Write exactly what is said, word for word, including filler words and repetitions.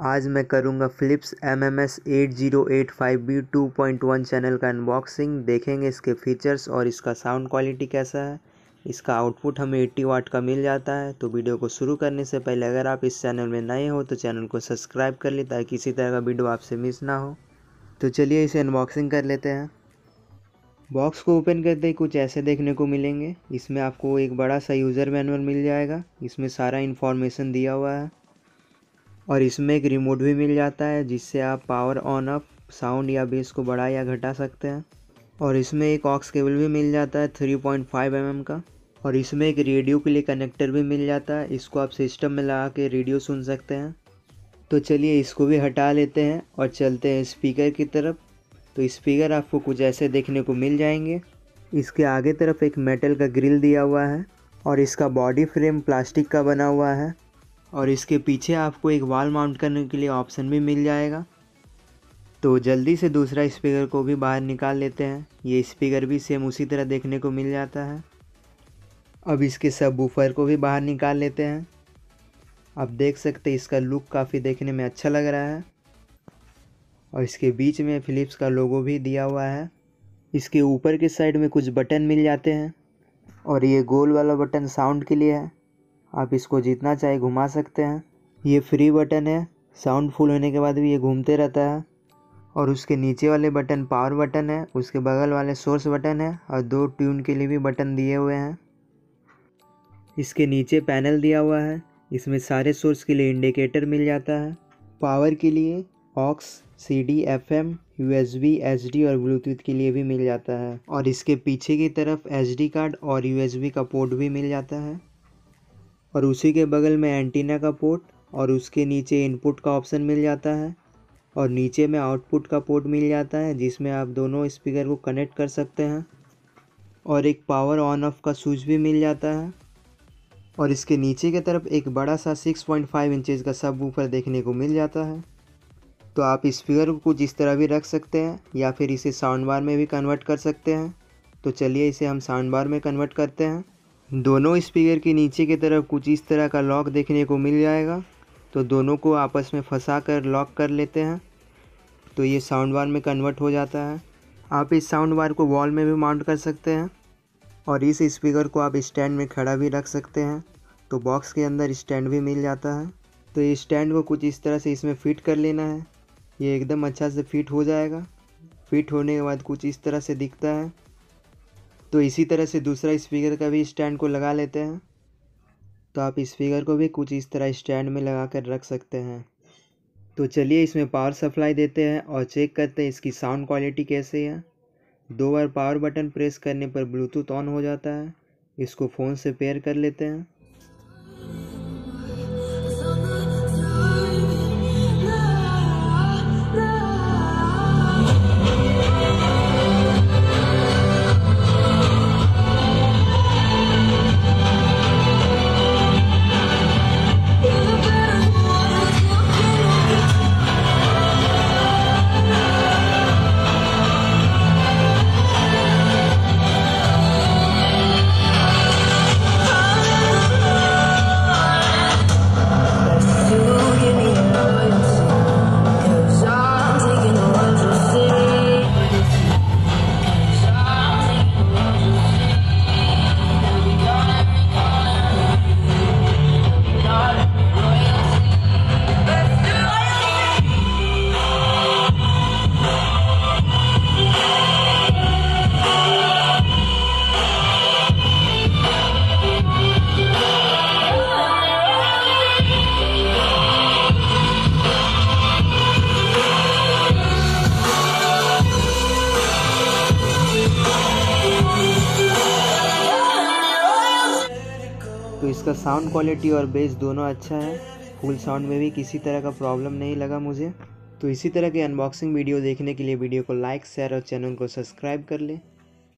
आज मैं करूंगा Philips M M S eight zero eight five B two point one channel का unboxing. देखेंगे इसके फीचर्स और इसका साउंड क्वालिटी कैसा है। इसका आउटपुट हमें अस्सी वाट का मिल जाता है। तो वीडियो को शुरू करने से पहले अगर आप इस चैनल में नए हो तो चैनल को सब्सक्राइब कर ले ताकि किसी तरह का वीडियो आपसे मिस ना हो। तो चलिए इसे अनबॉक्सिंग कर लेते हैं। बॉक्स को ओपन करते ही कुछ ऐसे देखने को मिलेंगे। इसमें आपको एक बड़ा सा यूज़र मैनुअल मिल जाएगा। इसमें सारा इन्फॉर्मेशन दिया हुआ है और इसमें एक रिमोट भी मिल जाता है जिससे आप पावर ऑन ऑफ, साउंड या बेस को बढ़ा या घटा सकते हैं। और इसमें एक ऑक्स केबल भी मिल जाता है three point five M M का। और इसमें एक रेडियो के लिए कनेक्टर भी मिल जाता है। इसको आप सिस्टम में लगा के रेडियो सुन सकते हैं। तो चलिए इसको भी हटा लेते हैं और चलते हैं स्पीकर की तरफ। तो स्पीकर आपको कुछ ऐसे देखने को मिल जाएंगे। इसके आगे तरफ एक मेटल का ग्रिल दिया हुआ है और इसका बॉडी फ्रेम प्लास्टिक का बना हुआ है। और इसके पीछे आपको एक वॉल माउंट करने के लिए ऑप्शन भी मिल जाएगा। तो जल्दी से दूसरा स्पीकर को भी बाहर निकाल लेते हैं। ये स्पीकर भी सेम उसी तरह देखने को मिल जाता है। अब इसके सबवूफर को भी बाहर निकाल लेते हैं। आप देख सकते हैं इसका लुक काफ़ी देखने में अच्छा लग रहा है। और इसके बीच में फ़िलिप्स का लोगो भी दिया हुआ है। इसके ऊपर के साइड में कुछ बटन मिल जाते हैं और ये गोल वाला बटन साउंड के लिए है। आप इसको जितना चाहे घुमा सकते हैं। ये फ्री बटन है, साउंड फुल होने के बाद भी ये घूमते रहता है। और उसके नीचे वाले बटन पावर बटन है, उसके बगल वाले सोर्स बटन है और दो ट्यून के लिए भी बटन दिए हुए हैं। इसके नीचे पैनल दिया हुआ है। इसमें सारे सोर्स के लिए इंडिकेटर मिल जाता है। पावर के लिए aux, C D, F M, U S B, H D और ब्लूटूथ के लिए भी मिल जाता है। और इसके पीछे की तरफ एच डी कार्ड और यू एस बी का पोर्ट भी मिल जाता है। और उसी के बगल में एंटीना का पोर्ट और उसके नीचे इनपुट का ऑप्शन मिल जाता है। और नीचे में आउटपुट का पोर्ट मिल जाता है जिसमें आप दोनों स्पीकर को कनेक्ट कर सकते हैं। और एक पावर ऑन ऑफ का स्विच भी मिल जाता है। और इसके नीचे की तरफ एक बड़ा सा सिक्स पॉइंट फाइव इंचेस का सबवूफर देखने को मिल जाता है। तो आप स्पीकर को कुछ इस तरह भी रख सकते हैं या फिर इसे साउंड बार में भी कन्वर्ट कर सकते हैं। तो चलिए इसे हम साउंड बार में कन्वर्ट करते हैं। दोनों स्पीकर के नीचे की तरफ कुछ इस तरह का लॉक देखने को मिल जाएगा। तो दोनों को आपस में फंसा कर लॉक कर लेते हैं तो ये साउंड बार में कन्वर्ट हो जाता है। आप इस साउंड बार को वॉल में भी माउंट कर सकते हैं और इस स्पीकर को आप स्टैंड में खड़ा भी रख सकते हैं। तो बॉक्स के अंदर स्टैंड भी मिल जाता है। तो ये स्टैंड को कुछ इस तरह से इसमें फिट कर लेना है। ये एकदम अच्छा से फिट हो जाएगा। फिट होने के बाद कुछ इस तरह से दिखता है। तो इसी तरह से दूसरा स्पीकर का भी स्टैंड को लगा लेते हैं। तो आप स्पीकर को भी कुछ इस तरह स्टैंड में लगा कर रख सकते हैं। तो चलिए इसमें पावर सप्लाई देते हैं और चेक करते हैं इसकी साउंड क्वालिटी कैसे है। दो बार पावर बटन प्रेस करने पर ब्लूटूथ ऑन हो जाता है। इसको फ़ोन से पेयर कर लेते हैं। तो इसका साउंड क्वालिटी और बेस दोनों अच्छा है। फुल साउंड में भी किसी तरह का प्रॉब्लम नहीं लगा मुझे। तो इसी तरह के अनबॉक्सिंग वीडियो देखने के लिए वीडियो को लाइक, शेयर और चैनल को सब्सक्राइब कर लें।